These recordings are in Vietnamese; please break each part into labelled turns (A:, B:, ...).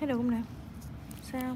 A: được không nè? Sao?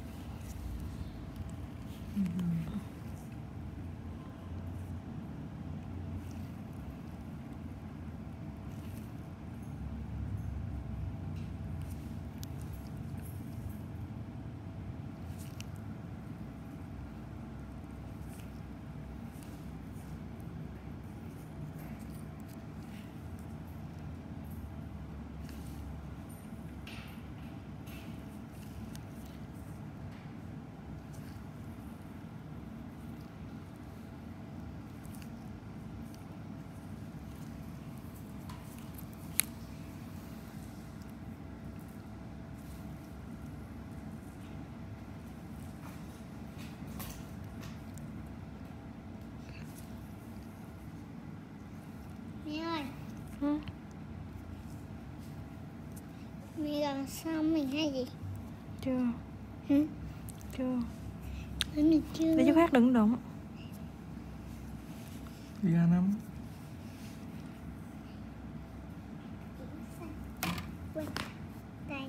B: Mẹ ơi,
A: Ừ.
B: mẹ làm xong mình hay gì?
A: Chưa.
B: Hử?
A: Chưa.
B: Mình chưa.
A: Để chú khác đừng động.
C: Đi ra nắm.
B: Đây.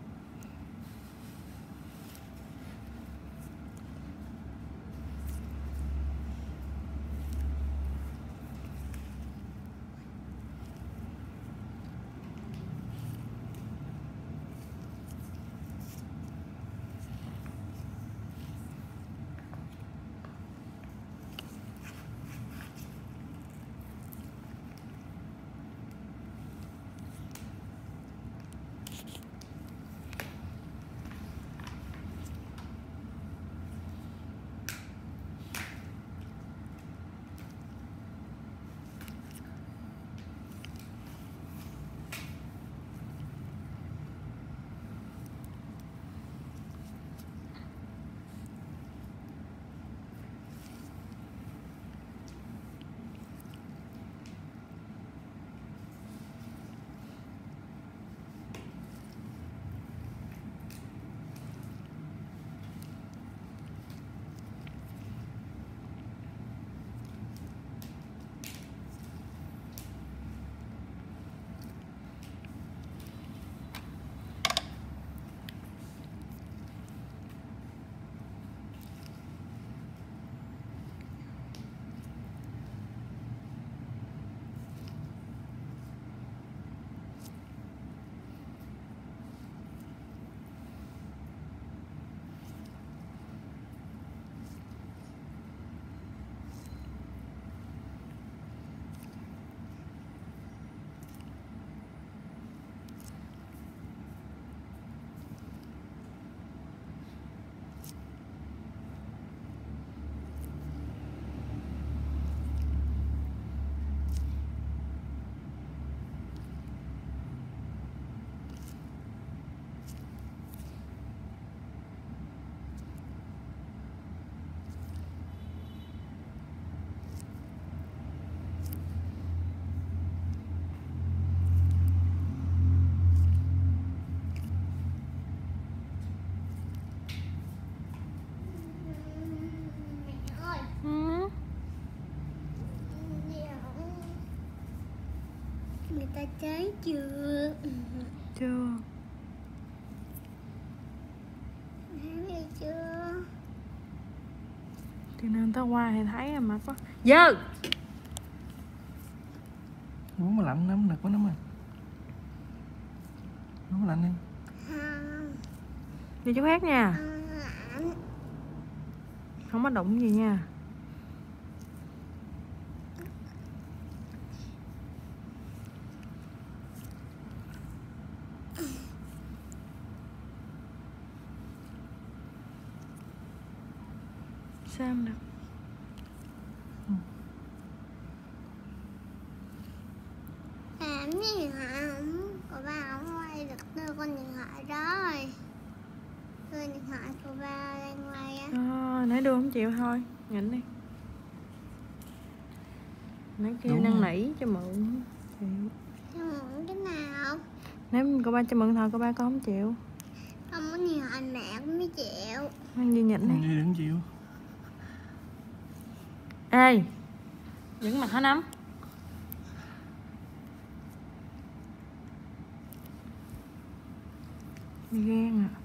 A: Ừ.
B: Người ta cháy chưa?
A: Chưa.
B: Thấy chưa?
A: Thì nên người ta qua thì thấy à mặt quá. Dơ.
C: Uống mà lạnh lắm, nực quá lắm à. Uống mà lạnh đi.
B: Không.
A: Đi chú khác nha.
B: Lạnh.
A: Không có đụng gì nha. Sao không được?
B: Làm cái điện thoại không? Cô ba không quay được đưa con điện thoại đó rồi. Đưa điện thoại cô ba đang quay á.
A: Nãy đưa không chịu thôi. Nhịn đi. Nãy kêu
C: Đúng
A: năn
C: rồi.
A: nỉ cho mượn. Chịu.
B: Cho mượn cái nào?
A: Nếu cô ba cho mượn thôi cô ba con không chịu.
B: Không có điện thoại mẹ cũng mới chịu.
A: Ăn gì nhịn đi.
C: Đi đừng chịu.
A: Ê. Đứng mặt hả nắm? Bị ghen à.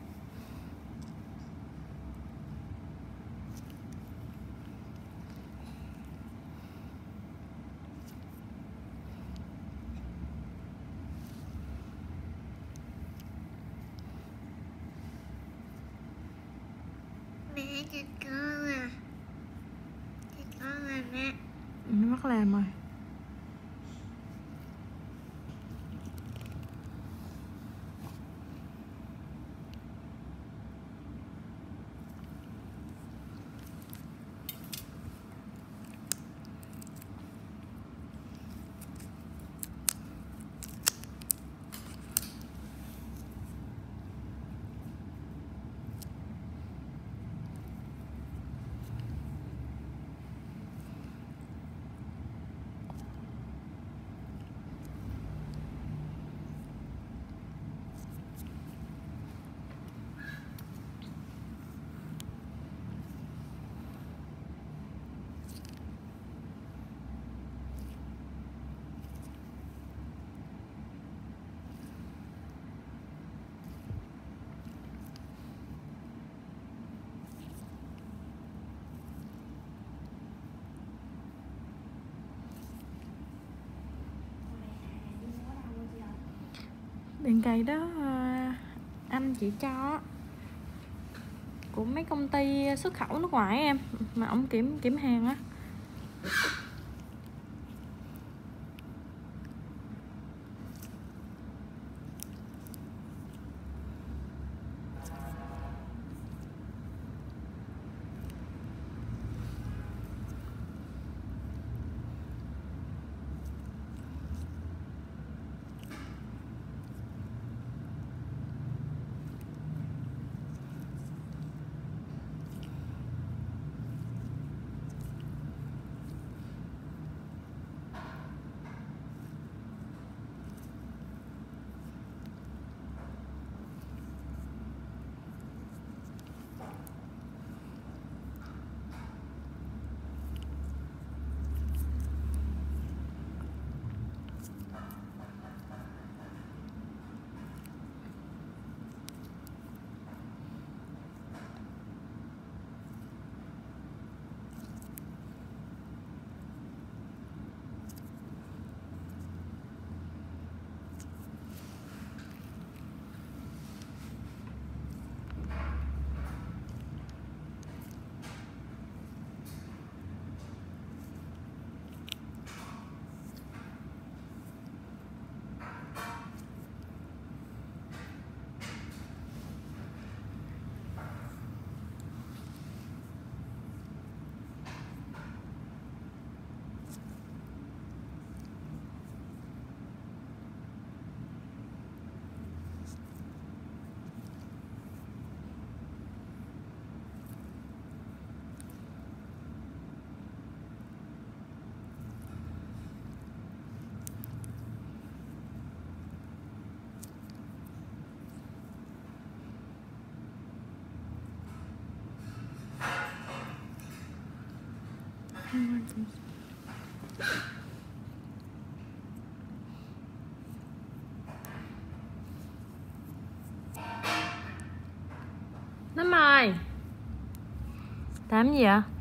B: Mẹ chích con à. Chích con à mẹ.
A: Nó mắc làm rồi. Điện cày đó anh chị cho của mấy công ty xuất khẩu nước ngoài em, mà ổng kiểm hàng á. Nó mời làm gì vậy?